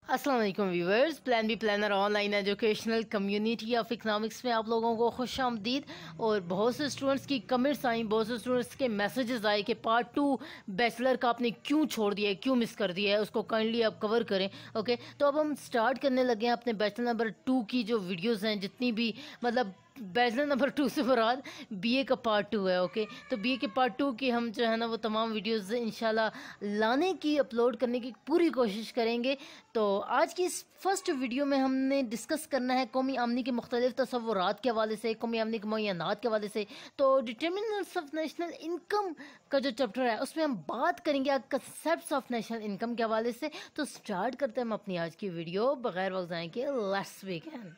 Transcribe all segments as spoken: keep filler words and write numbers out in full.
अस्सलाम वालेकुम viewers, plan B planner online educational community of economics में आप लोगों को खुश आमदीद। और बहुत से स्टूडेंट्स की कमेंट्स आई, बहुत से स्टूडेंट्स के मैसेजेस आए कि पार्ट टू बैचलर का आपने क्यों छोड़ दिया है, क्यों मिस कर दिया है, उसको काइंडली आप कवर करें। ओके, तो अब हम स्टार्ट करने लगे हैं अपने बैचलर नंबर टू की जो वीडियोज़ हैं, जितनी भी मतलब बैचलर नंबर टू से मुराद बीए का पार्ट टू है। ओके, तो बीए के पार्ट टू की हम जो है ना वो तमाम वीडियोस इंशाल्लाह लाने की, अपलोड करने की पूरी कोशिश करेंगे। तो आज की इस फर्स्ट वीडियो में हमने डिस्कस करना है कौमी आमनी के मुख्तलिफ तसव्वुरात के हवाले से, कौमी आमनी के मुय्यनात के हवाले से। तो डिटर्मिनेंट्स ऑफ नेशनल इनकम का जो चैप्टर है उसमें हम बात करेंगे कंसेप्ट्स ऑफ नेशनल इनकम के हवाले से। तो स्टार्ट करते हैं हम अपनी आज की वीडियो बगैर वक्त ज़ाये के। Let's begin.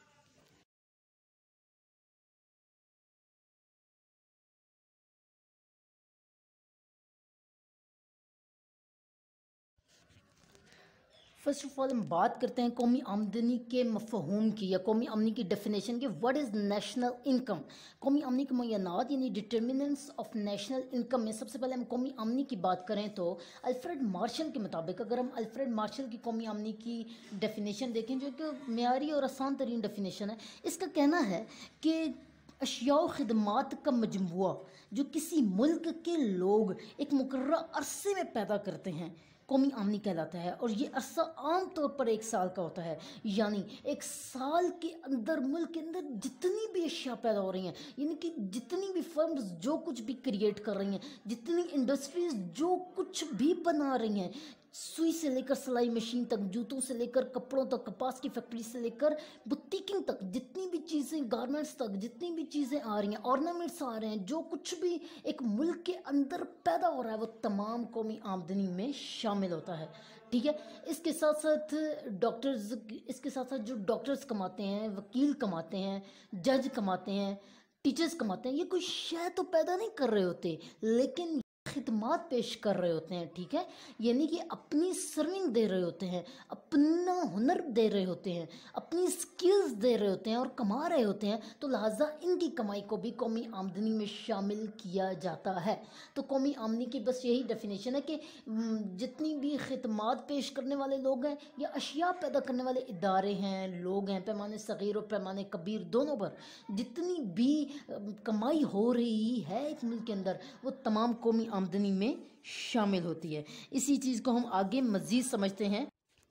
First of all हम बात करते हैं कौमी आमदनी के मफहूम की या कौमी आमदनी की डेफिनेशन की। What is national income? कौमी आमदनी के मुय्यनात यानी डिटर्मिनेंट्स ऑफ नेशनल इनकम में सबसे पहले हम कौमी आमदनी की बात करें तो अल्फ्रेड मार्शल के मुताबिक, अगर हम अल्फ्रेड मार्शल की कौमी आमदनी की डेफिनेशन देखें जो कि मेयारी और आसान तरीन डेफिनेशन है, इसका कहना है कि अशिया व खिदमात का मजमुआ जो किसी मुल्क के लोग एक मुकर्रर अरसे में पैदा करते हैं कौमी आमदनी कहलाता है। और ये अरसा आम तौर पर एक साल का होता है, यानी एक साल के अंदर मुल्क के अंदर जितनी भी अशिया पैदा हो रही हैं, यानी कि जितनी भी फर्म्स जो कुछ भी क्रिएट कर रही हैं, जितनी इंडस्ट्रीज जो कुछ भी बना रही हैं, सुई से लेकर सिलाई मशीन तक, जूतों से लेकर कपड़ों तक, कपास की फैक्ट्री से लेकर बुटीकिंग तक, जितनी भी चीज़ें, गारमेंट्स तक, जितनी भी चीज़ें आ रही हैं, ऑर्नामेंट्स आ रहे हैं, जो कुछ भी एक मुल्क के अंदर पैदा हो रहा है वो तमाम कौमी आमदनी में शामिल होता है। ठीक है, इसके साथ साथ डॉक्टर्स इसके साथ साथ जो डॉक्टर्स कमाते हैं, वकील कमाते हैं, जज कमाते हैं, टीचर्स कमाते हैं, ये कोई शय तो पैदा नहीं कर रहे होते, लेकिन खिदमात पेश कर रहे होते हैं। ठीक है, यानी कि अपनी सर्विंग दे रहे होते हैं, अपना हुनर दे रहे होते हैं, अपनी स्किल्स दे रहे होते हैं और कमा रहे होते हैं। तो लिहाजा इनकी कमाई को भी कौमी आमदनी में शामिल किया जाता है। तो कौमी आमदनी की बस यही डेफिनेशन है कि जितनी भी खिदमात पेश करने वाले लोग हैं या अशिया पैदा करने वाले इदारे हैं, लोग हैं, पैमाने सगीर और पैमाने कबीर दोनों पर जितनी भी कमाई हो रही है एक मुल्क के अंदर, वो तमाम कौमी आमदनी में शामिल होती है। इसी चीज़ को हम आगे मज़ीद समझते हैं।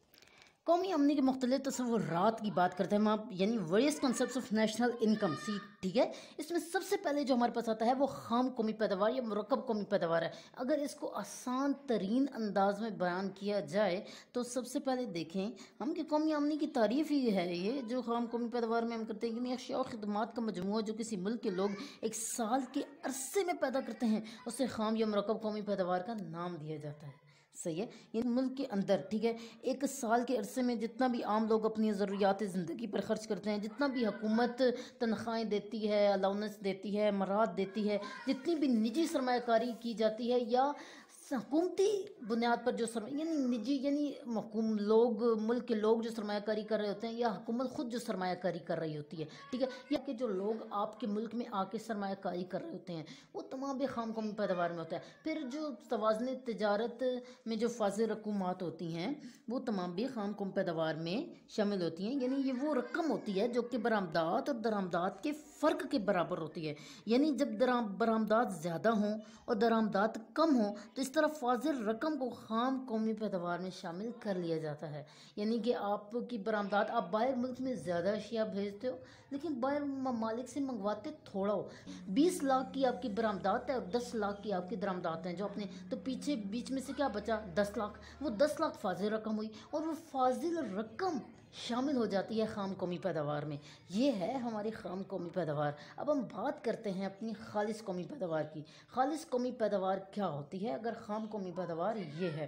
कौमी आमदनी के मुख्तलिफ तसव्वुरात की बात करते हैं हम आप, यानी various concepts of national income सी। ठीक है, इसमें सबसे पहले जो हमारे पास आता है वो खाम कौमी पैदावार या मुरक्कब कौमी पैदावार है। अगर इसको आसान तरीन अंदाज में बयान किया जाए तो सबसे पहले देखें हम कि कौमी आमदनी की तारीफ ही है ये जो खाम कौमी पैदावार में हम करते हैं कि अशिया और खिदमात का मजमुआ जो किसी मुल्क के लोग एक साल के अरसे में पैदा करते हैं, उसे खाम या मुरक्कब कौमी पैदावार का नाम दिया जाता है। सही है, ये मुल्क के अंदर, ठीक है, एक साल के अरसे में जितना भी आम लोग अपनी ज़रूरियात ज़िंदगी पर ख़र्च करते हैं, जितना भी हुकूमत तनख्वाहें देती है, अलाउंस देती है, मराद देती है, जितनी भी निजी सरमायाकारी की जाती है या हुकूमती बुनियाद पर जो सरमाया यानी निजी यानी हुकूम लोग, मुल्क के लोग जो सरमायाकारी कर रहे होते हैं या हुकूमत ख़ुद जो सरमायाकारी कर रही होती है, ठीक है, या कि जो लोग आपके मुल्क में आके सरमायाकारी कर रहे होते हैं, वो तमाम भी खाम कौमी पैदावार में होता है। फिर जो तवाज़ुन तिजारत में जो फाजिल रकूमात होती हैं वो तमाम भी खाम कौमी पैदावार में शामिल होती हैं, यानी ये वो रकम होती है जो कि बरामदात और दरामदात के फ़र्क के बराबर होती है। यानी जब बरामदात ज़्यादा हों और दरामदात कम हों तो इस तरह फाजिल रकम को खाम कौमी पैदावार में शामिल कर लिया जाता है। यानी कि आपकी बरामदात, आप बाहर मुल्क में ज़्यादा अशिया भेजते हो लेकिन बाहर ममालिक से मंगवाते थोड़ा हो। बीस लाख की आपकी बरामदात है और दस लाख की आपकी दरामदात हैं जो अपने, तो पीछे बीच में से क्या बचा? दस लाख। वो दस लाख फाजिल रकम हुई और वो फाजिल रकम शामिल हो जाती है खाम कौमी पैदावार में। ये है हमारी खाम कौमी पैदावार। अब हम बात करते हैं अपनी खालिस कौमी पैदावार की। खालिस कौमी पैदावार क्या होती है? अगर खाम कौमी पैदावार ये है,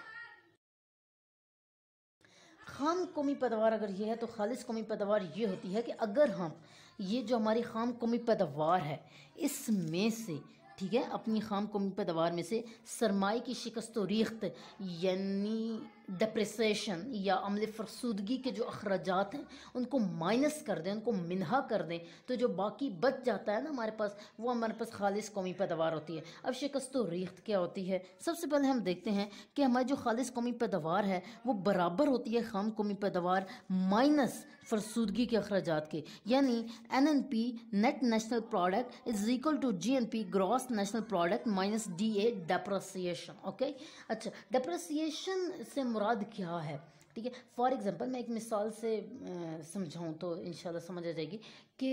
खाम कौमी पैदावार अगर ये है तो खालिस कौमी पैदावार ये होती है कि अगर हम ये जो हमारी खाम कौमी पैदावार है इसमें से, ठीक है, अपनी खाम कौमी पैदावार में से सरमाए की शिकस्त व रीख्त यानी डेप्रिसिएशन या अमल फरसूदगी के जो अखराजात हैं उनको माइनस कर दें, उनको मिनहा कर दें, तो जो बाकी बच जाता है ना हमारे पास, वो हमारे पास खालिस कौमी पैदावार होती है। अब शिकस्त व रीख्त क्या होती है? सबसे पहले हम देखते हैं कि हमारी जो खालिस कौमी पैदावार है वो बराबर होती है खाम कौमी पैदावार माइनस फरसूदगी के अखराजात के, यानी N N P net national product is equal to G N P gross national product minus D A depreciation. Okay, अच्छा, डेप्रिसिएशन से मुराद क्या है? ठीक है, फॉर एग्जांपल मैं एक मिसाल से समझाऊं तो इंशाल्लाह समझ आ जाएगी कि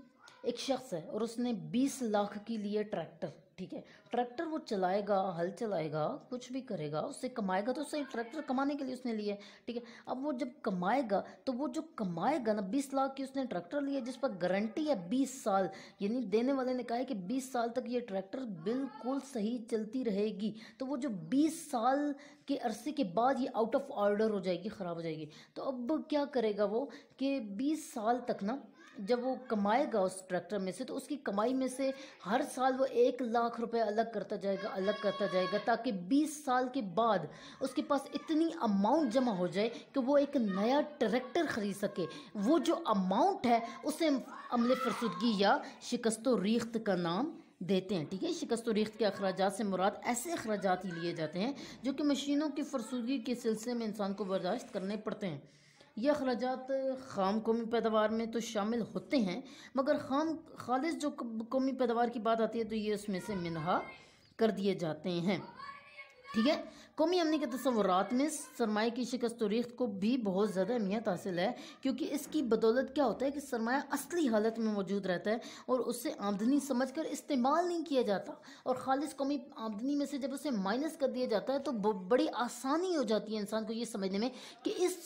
एक शख्स है और उसने बीस लाख के लिए ट्रैक्टर, ठीक है, ट्रैक्टर वो चलाएगा, हल चलाएगा, कुछ भी करेगा, उससे कमाएगा, तो उससे ट्रैक्टर कमाने के लिए उसने लिया, ठीक है। अब वो जब कमाएगा तो वो जो कमाएगा ना, बीस लाख की उसने ट्रैक्टर लिया जिस पर गारंटी है बीस साल, यानी देने वाले ने कहा है कि बीस साल तक ये ट्रैक्टर बिल्कुल सही चलती रहेगी। तो वो जो बीस साल के अरसे के बाद ये आउट ऑफ ऑर्डर हो जाएगी, ख़राब हो जाएगी। तो अब क्या करेगा वो कि बीस साल तक ना जब वो कमाएगा उस ट्रैक्टर में से, तो उसकी कमाई में से हर साल वो एक लाख रुपए अलग करता जाएगा, अलग करता जाएगा, ताकि बीस साल के बाद उसके पास इतनी अमाउंट जमा हो जाए कि वो एक नया ट्रैक्टर ख़रीद सके। वो जो अमाउंट है उसे अमले फरसुदगी या शिकस्त व रीख्त का नाम देते हैं, ठीक है। शिकस्त व रीख्त के अखराजात से मुराद ऐसे अखराजात ही लिए जाते हैं जो कि मशीनों की फरसुदगी के सिलसिले में इंसान को बर्दाश्त करने पड़ते हैं। ये अखराजात खाम कौमी पैदावार में तो शामिल होते हैं, मगर खाम खालिस जो कौमी पैदावार की बात आती है तो ये उसमें से मिनहा कर दिए जाते हैं, ठीक है। कौमी अमनी के तस्वुरात में सरमाए की शिकस्त व रीख्त को भी बहुत ज़्यादा अहमियत हासिल है, क्योंकि इसकी बदौलत क्या होता है कि सरमाया असली हालत में मौजूद रहता है और उससे आमदनी समझकर इस्तेमाल नहीं किया जाता, और खालिस कौमी आमदनी में से जब उसे माइनस कर दिया जाता है तो बड़ी आसानी हो जाती है इंसान को ये समझने में कि इस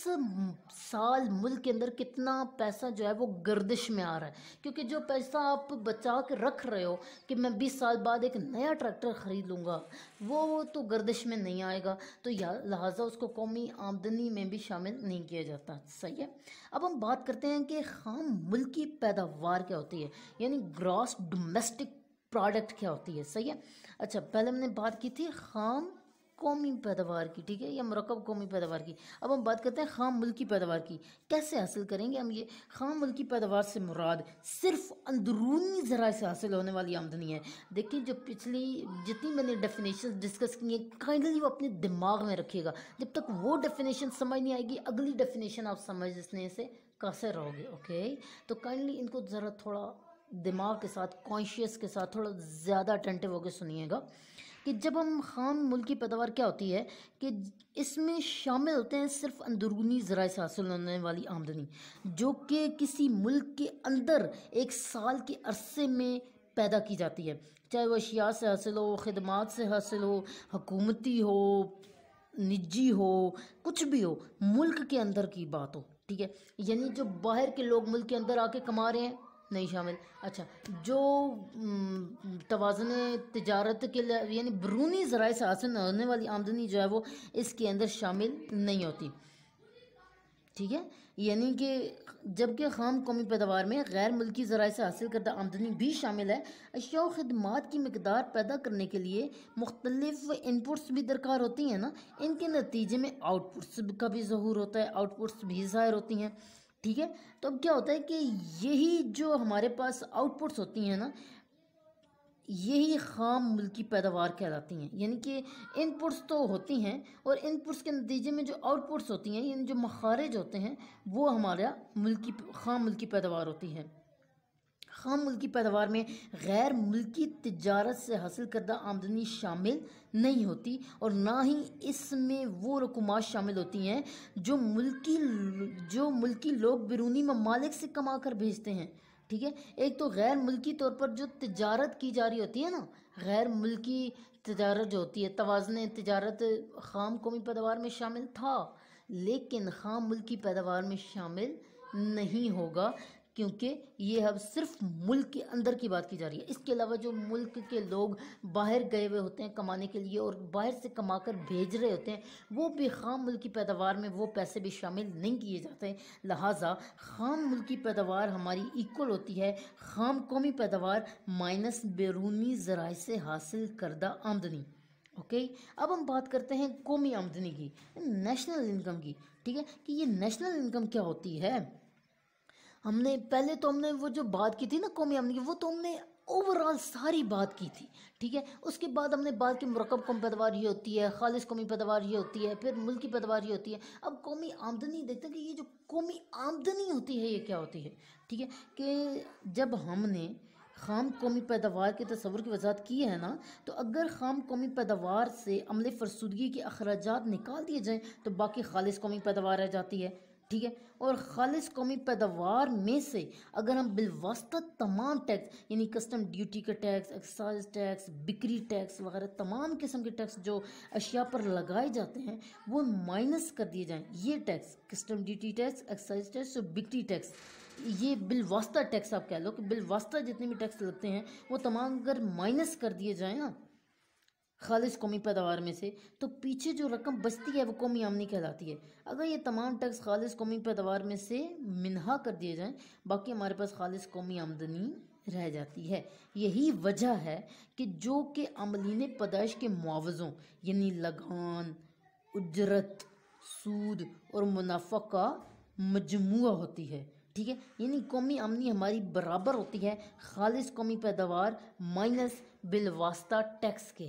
साल मुल्क के अंदर कितना पैसा जो है वो गर्दिश में आ रहा है। क्योंकि जो पैसा आप बचा के रख रहे हो कि मैं बीस साल बाद एक नया ट्रैक्टर ख़रीद लूँगा, वो तो गर्दिश में नहीं आएगा, तो या लिहाजा उसको कौमी आमदनी में भी शामिल नहीं किया जाता। सही है। अब हम बात करते हैं कि खाम मुल्की पैदावार क्या होती है, यानी ग्रॉस डोमेस्टिक प्रोडक्ट क्या होती है। सही है। अच्छा, पहले हमने बात की थी खाम कौमी पैदावार की, ठीक है, या मरकब कौमी पैदावार की। अब हम बात करते हैं खाम मुल्की पैदावार की। कैसे हासिल करेंगे हम ये? खाम मुल्की पैदावार से मुराद सिर्फ अंदरूनी ज़राए से हासिल होने वाली आमदनी है। देखिए, जो पिछली जितनी मैंने डेफिनेशन डिस्कस की है, काइंडली वो अपने दिमाग में रखिएगा। जब तक वो डेफिनेशन समझ नहीं आएगी, अगली डेफिनेशन आप समझने से कासर रहोगे। ओके, तो काइंडली इनको ज़रा थोड़ा दिमाग के साथ, कॉन्शियस के साथ थोड़ा ज़्यादा अटेंटिव होकर सुनिएगा कि जब हम खाम मुल्की पैदावार क्या होती है कि इसमें शामिल होते हैं सिर्फ अंदरूनी ज़राए से हासिल होने वाली आमदनी, जो कि किसी मुल्क के अंदर एक साल के अरसे में पैदा की जाती है, चाहे वह अशिया से हासिल हो, खिदमात से हासिल हो, हुकूमती हो, निजी हो, कुछ भी हो, मुल्क के अंदर की बात हो, ठीक है। यानी जो बाहर के लोग मुल्क के अंदर आके कमा रहे हैं, नहीं शामिल। अच्छा, जो तवाज़ुन तिजारत के लिए यानी बैरूनी ज़राए से हासिल होने वाली आमदनी जो है वो इसके अंदर शामिल नहीं होती, ठीक है। यानी कि जबकि खाम कौमी पैदावार में गैर मुल्की ज़राए से हासिल करदा आमदनी भी शामिल है। अशिया और खिदमात की मकदार पैदा करने के लिए मुख्तलिफ इनपुट्स भी दरकार होती हैं ना, इनके नतीजे में आउटपुट्स का भी ज़हूर होता है, आउटपुट्स भी ज़ाहिर होती हैं, ठीक है। तो अब क्या होता है कि यही जो हमारे पास आउटपुट्स होती हैं ना, यही खाम मुल्की पैदावार कहलाती हैं। यानी कि इनपुट्स तो होती हैं और इनपुट्स के नतीजे में जो आउटपुट्स होती हैं, यानी जो मखारिज होते हैं, वो हमारा मुल्की खाम मुल्की पैदावार होती है। खाम मुल्की पैदावार में गैर मुल्की तिजारत से हासिल करदा आमदनी शामिल नहीं होती, और ना ही इसमें वो रकूमात शामिल होती हैं जो मुल्की जो मुल्की लोग बैरूनी ममालिक से कमा कर भेजते हैं, ठीक है। एक तो गैर मुल्की तौर पर जो तिजारत की जा रही होती है ना, गैर मुल्की तिजारत जो होती है, तवाज़ुन तिजारत खाम कौमी पैदावार में शामिल था, लेकिन खाम मुल्की पैदावार में शामिल नहीं होगा, क्योंकि ये अब सिर्फ मुल्क के अंदर की बात की जा रही है। इसके अलावा जो मुल्क के लोग बाहर गए हुए होते हैं कमाने के लिए और बाहर से कमा कर भेज रहे होते हैं, वो भी खाम मुल्की पैदावार में वो पैसे भी शामिल नहीं किए जाते। लिहाजा खाम मुल्की पैदावार हमारी इक्वल होती है खाम कौमी पैदावार माइनस बैरूनी ज़राए से हासिल करदा आमदनी, ओके। अब हम बात करते हैं कौमी आमदनी की, नेशनल इनकम की। ठीक है, कि ये नेशनल इनकम क्या होती है। हमने पहले तो हमने वो जो बात की थी ना कौमी आमदनी की, वो तो हमने ओवरऑल सारी बात की थी। ठीक है, उसके बाद हमने बात की मुरकब कौमी पैदावार ये होती है, खालिश कौमी पैदावार ये होती है, फिर मुल्क की पैदावार ये होती है। अब कौमी आमदनी देखते हैं कि ये जो कौमी आमदनी होती है ये क्या होती है। ठीक है, कि जब हमने खाम कौमी पैदावार के तस्वुर की वजाहत की है ना, तो अगर खाम कौमी पैदावार से अमले फरसुदगी के अखराजात निकाल दिए जाएँ तो बाकी खालिश कौमी पैदावार रह जाती है। ठीक है, और खालिश कौमी पैदावार में से अगर हम बिलवास्ता तमाम टैक्स यानी कस्टम ड्यूटी का टैक्स, एक्साइज टैक्स, बिक्री टैक्स वगैरह तमाम किस्म के टैक्स जो अशिया पर लगाए जाते हैं वो माइनस कर दिए जाएं, ये tax custom duty tax, excise tax और बिक्री टैक्स, ये बिलवास्ता टैक्स आप कह लो कि बिलवास्ता जितने भी टैक्स लगते हैं वो तमाम अगर माइनस कर दिए जाएँ ना खालिश कौमी पैदावार में से, तो पीछे जो रकम बचती है वो कौमी आमदनी कहलाती है। अगर ये तमाम टैक्स खालिश कौमी पैदावार में से मिनहा कर दिए जाएं, बाकी हमारे पास खालिश कौमी आमदनी रह जाती है। यही वजह है कि जो कि अमलीन पैदाइश के मुआवज़ों यानी लगान, उजरत, सूद और मुनाफा का मजमुआ होती है। ठीक है, यानी कौमी आमदनी हमारी बराबर होती है खालिश कौमी पैदावार माइनस बिलवास्ता टैक्स के।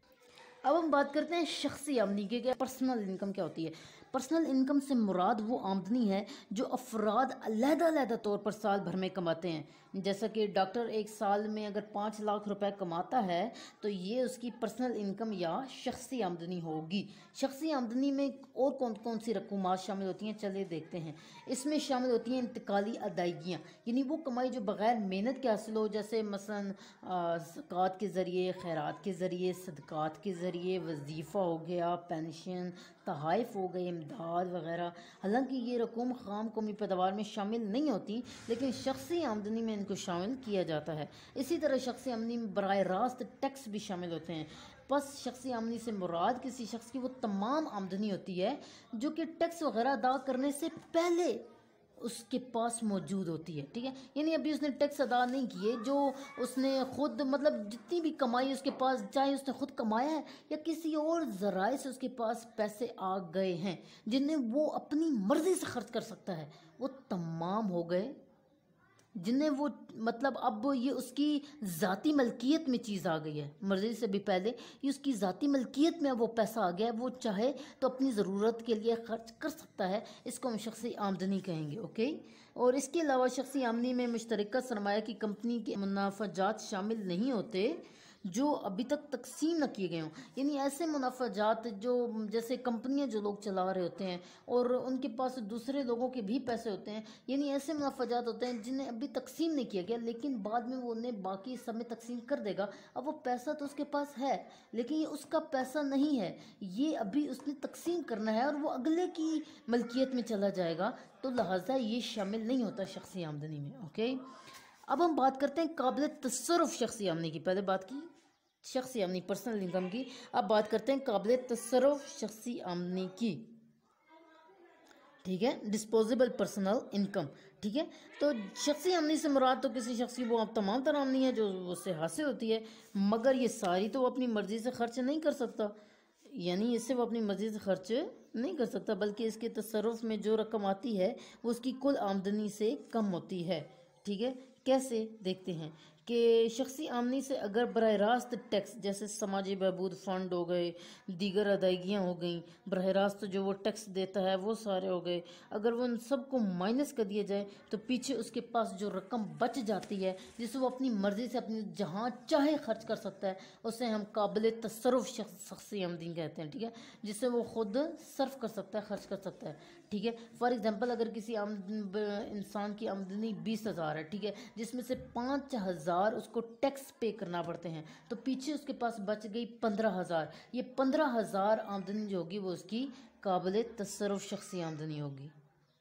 अब हम बात करते हैं शख्सी आमदनी की, क्या पर्सनल इनकम क्या होती है। पर्सनल इनकम से मुराद वो आमदनी है जो अफराद अलहदा-अलहदा तौर पर साल भर में कमाते हैं। जैसा कि डॉक्टर एक साल में अगर पाँच लाख रुपए कमाता है तो ये उसकी पर्सनल इनकम या शख्सी आमदनी होगी। शख्सी आमदनी में और कौन कौन सी रकूमात शामिल होती हैं चलिए देखते हैं। इसमें शामिल होती हैं इंतकाली अदायगियाँ, यानी वो कमाई जो बग़ैर मेहनत के हासिल हो, जैसे मसलन ज़कात के ज़रिए, खैरात के ज़रिए, सदक़ात के ज़रिए, वजीफ़ा हो गया, पेंशन, तहाइफ हो गए, इमदाद वगैरह। हालांकि ये रकूम खाम कौमी पैदावार में शामिल नहीं होती, लेकिन शख्सी आमदनी में इनको शामिल किया जाता है। इसी तरह शख्सी आमदनी में बराह रास्त टैक्स भी शामिल होते हैं। बस शख्सी आमदनी से मुराद किसी शख्स की वो तमाम आमदनी होती है जो कि टैक्स वगैरह अदा करने से पहले उसके पास मौजूद होती है। ठीक है, यानी अभी उसने टैक्स अदा नहीं किए, जो उसने खुद मतलब जितनी भी कमाई उसके पास, चाहे उसने खुद कमाया है या किसी और ज़राए से उसके पास पैसे आ गए हैं जिन्हें वो अपनी मर्ज़ी से खर्च कर सकता है, वो तमाम हो गए जिन्हें वो मतलब अब ये उसकी ज़ाती मलकियत में चीज़ आ गई है। मर्ज़ी से भी पहले ये उसकी ज़ाती मलकियत में वो पैसा आ गया है, वो चाहे तो अपनी ज़रूरत के लिए ख़र्च कर सकता है। इसको हम शख्सी आमदनी कहेंगे। ओके, और इसके अलावा शख्सी आमदनी में मुश्तरका सरमाया की कंपनी के मुनाफाजात शामिल नहीं होते जो अभी तक तकसीम न किए गए हों, यानी ऐसे मुनाफाजात जो जैसे कंपनियां जो लोग चला रहे होते हैं और उनके पास दूसरे लोगों के भी पैसे होते हैं, यानी ऐसे मुनाफाजात होते हैं जिन्हें अभी तकसीम नहीं किया गया लेकिन बाद में वो उन्हें बाकी सब में तकसीम कर देगा। अब वो पैसा तो उसके पास है लेकिन ये उसका पैसा नहीं है, ये अभी उसने तकसीम करना है और वो अगले की मलकियत में चला जाएगा, तो लिहाजा ये शामिल नहीं होता शख्सी आमदनी में। ओके, अब हम बात करते हैं काबिल तसर्रुफ शख्सी आमदनी की। पहले बात की शख्सी आमदनी पर्सनल इनकम की, अब बात करते हैं काबिल तसर्रुफ शख्सी आमदनी की। ठीक है, डिस्पोजेबल पर्सनल इनकम। ठीक है, तो शख्सी आमदनी से मुराद तो किसी शख्स की वो अब तमाम तरह आमदनी है जो उससे हासिल होती है, मगर ये सारी तो वो अपनी मर्ज़ी से खर्च नहीं कर सकता, यानी इससे वो अपनी मर्ज़ी से खर्च नहीं कर सकता, बल्कि इसके तसर्रुफ में जो रकम आती है वो उसकी कुल आमदनी से कम होती है। ठीक है, कैसे देखते हैं कि शख्सी आमदनी से अगर बरह रास्त टैक्स जैसे समाजी बहबूद फ़ंड हो गए, दीगर अदायगियाँ हो गई, बरह रास्त जो वो टैक्स देता है वो सारे हो गए, अगर वो उन सब को माइनस कर दिया जाए तो पीछे उसके पास जो रकम बच जाती है जिसे वो अपनी मर्ज़ी से अपनी जहाँ चाहे खर्च कर सकता है, उसे हम काबिल तसर्रुफ शख्सी आमदनी कहते हैं। ठीक है, जिसे वो खुद सर्फ कर सकता है, खर्च कर सकता है। ठीक है, फॉर एग्जांपल अगर किसी इंसान की आमदनी बीस हज़ार है, ठीक है, जिसमें से पाँच हज़ार उसको टैक्स पे करना पड़ते हैं, तो पीछे उसके पास बच गई पंद्रह हज़ार। ये पंद्रह हज़ार आमदनी जो होगी वो उसकी काबिल तसर्रुफ शख्सी आमदनी होगी।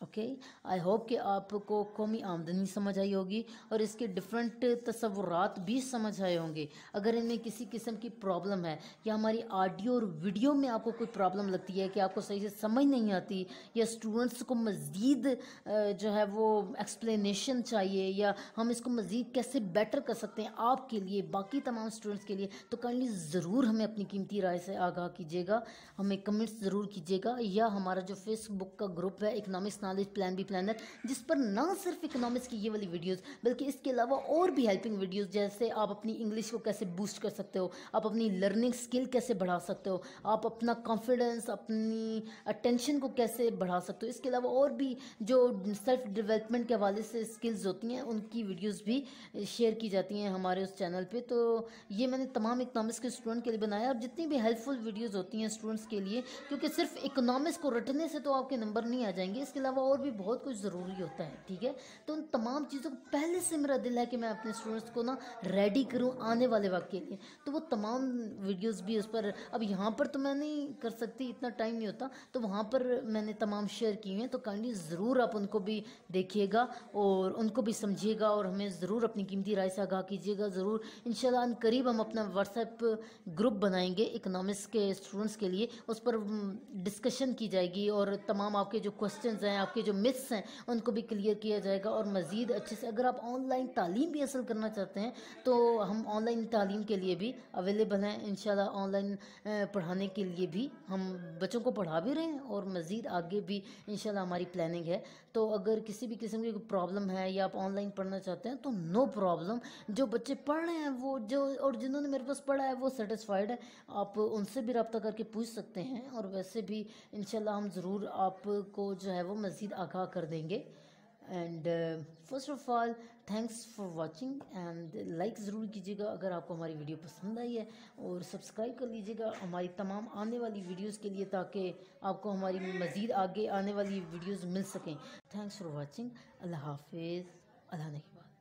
ओके, आई होप कि आपको कौमी आमदनी समझ आई होगी और इसके डिफरेंट तस्वुरात भी समझ आए होंगे। अगर इनमें किसी किस्म की प्रॉब्लम है या हमारी ऑडियो और वीडियो में आपको कोई प्रॉब्लम लगती है कि आपको सही से समझ नहीं आती या स्टूडेंट्स को मज़ीद जो है वो एक्सप्लेनेशन चाहिए या हम इसको मज़ीद कैसे बेटर कर सकते हैं आपके लिए, बाकी तमाम स्टूडेंट्स के लिए, तो काइंडली ज़रूर हमें अपनी कीमती राय से आगाह कीजिएगा, हमें कमेंट्स ज़रूर कीजिएगा, या हमारा जो फेसबुक का ग्रुप है economics knowledge plan B planner, जिस पर ना सिर्फ इकोनॉमिक्स की ये वाली वीडियोस बल्कि इसके अलावा और भी हेल्पिंग वीडियोस, जैसे आप अपनी इंग्लिश को कैसे बूस्ट कर सकते हो, आप अपनी लर्निंग स्किल कैसे बढ़ा सकते हो, आप अपना कॉन्फिडेंस, अपनी अटेंशन को कैसे बढ़ा सकते हो, इसके अलावा और भी जो सेल्फ डेवलपमेंट के हवाले से स्किल्स होती हैं उनकी वीडियोज़ भी शेयर की जाती हैं हमारे उस चैनल पर। तो ये मैंने तमाम इकोनॉमिक्स के स्टूडेंट के लिए बनाया। अब जितनी भी हेल्पफुल वीडियोज़ होती हैं स्टूडेंट्स के लिए, क्योंकि सिर्फ इकोनॉमिक्स को रटने से तो आपके नंबर नहीं आ जाएंगे, इसके अलावा और भी बहुत कुछ ज़रूरी होता है, ठीक है। तो उन तमाम चीज़ों को पहले से मेरा दिल है कि मैं अपने स्टूडेंट्स को ना रेडी करूं आने वाले वक्त के लिए, तो वो तमाम वीडियोस भी उस पर, अब यहाँ पर तो मैं नहीं कर सकती, इतना टाइम नहीं होता, तो वहाँ पर मैंने तमाम शेयर किए हैं। तो काइंडली ज़रूर आप उनको भी देखिएगा और उनको भी समझिएगा और हमें ज़रूर अपनी कीमती राय से आगाह कीजिएगा। ज़रूर इंशाल्लाह अन करीब हम अपना व्हाट्सएप ग्रुप बनाएंगे इकोनॉमिक्स के स्टूडेंट्स के लिए, उस पर डिस्कशन की जाएगी और तमाम आपके जो क्वेश्चन हैं, आपके जो मिथ्स हैं, उनको भी क्लियर किया जाएगा और मज़ीद अच्छे से। अगर आप ऑनलाइन तालीम भी हासिल करना चाहते हैं तो हम ऑनलाइन तालीम के लिए भी अवेलेबल हैं इंशाल्लाह। ऑनलाइन पढ़ाने के लिए भी हम बच्चों को पढ़ा भी रहे हैं और मज़ीद आगे भी इंशाल्लाह हमारी प्लानिंग है। तो अगर किसी भी किस्म की प्रॉब्लम है या आप ऑनलाइन पढ़ना चाहते हैं तो नो प्रॉब्लम, जो बच्चे पढ़ रहे हैं वो जो और जिन्होंने मेरे पास पढ़ा है वो सेटिस्फाइड है, आप उनसे भी रब्ता करके पूछ सकते हैं। और वैसे भी इंशाल्लाह हम ज़रूर आपको जो है वो मज़ीद आगाह कर देंगे। And first of all thanks for watching and like ज़रूर कीजिएगा अगर आपको हमारी वीडियो पसंद आई है, और सब्सक्राइब कर लीजिएगा हमारी तमाम आने वाली वीडियोस के लिए ताकि आपको हमारी मज़ीद आगे आने वाली वीडियोस मिल सकें। Thanks for watching. अल्लाह हाफिज़। अल्लाह ने